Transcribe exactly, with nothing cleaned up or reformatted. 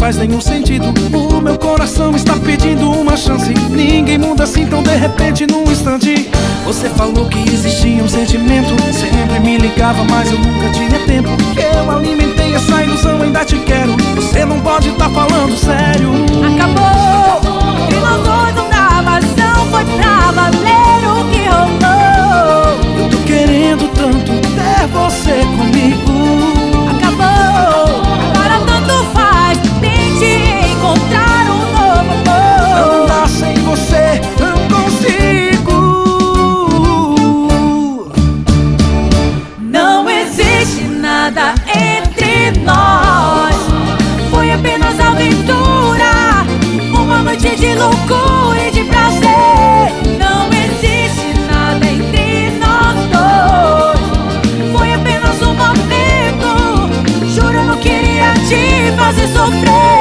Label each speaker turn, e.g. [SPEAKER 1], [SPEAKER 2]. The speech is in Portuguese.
[SPEAKER 1] faz nenhum sentido. O meu coração está pedindo uma chance. Ninguém muda assim tão de repente num instante. Você falou que existia um sentimento, sempre me ligava, mas eu nunca tinha tempo. Eu alimentei essa ilusão, ainda te quero. Você não pode tá falando sério.
[SPEAKER 2] Acabou, e nós dois não dá, mas não foi pra valer o que rolou.
[SPEAKER 1] Eu tô querendo tanto ter você comigo.
[SPEAKER 2] Acabou, agora tanto faz, tente encontrar um novo amor.
[SPEAKER 1] Não dá sem você, não consigo.
[SPEAKER 2] Não existe nada entre nós, foi apenas aventura, uma noite de loucura e de prazer. Não existe nada entre nós dois, foi apenas um momento. Juro, eu não queria te fazer sofrer.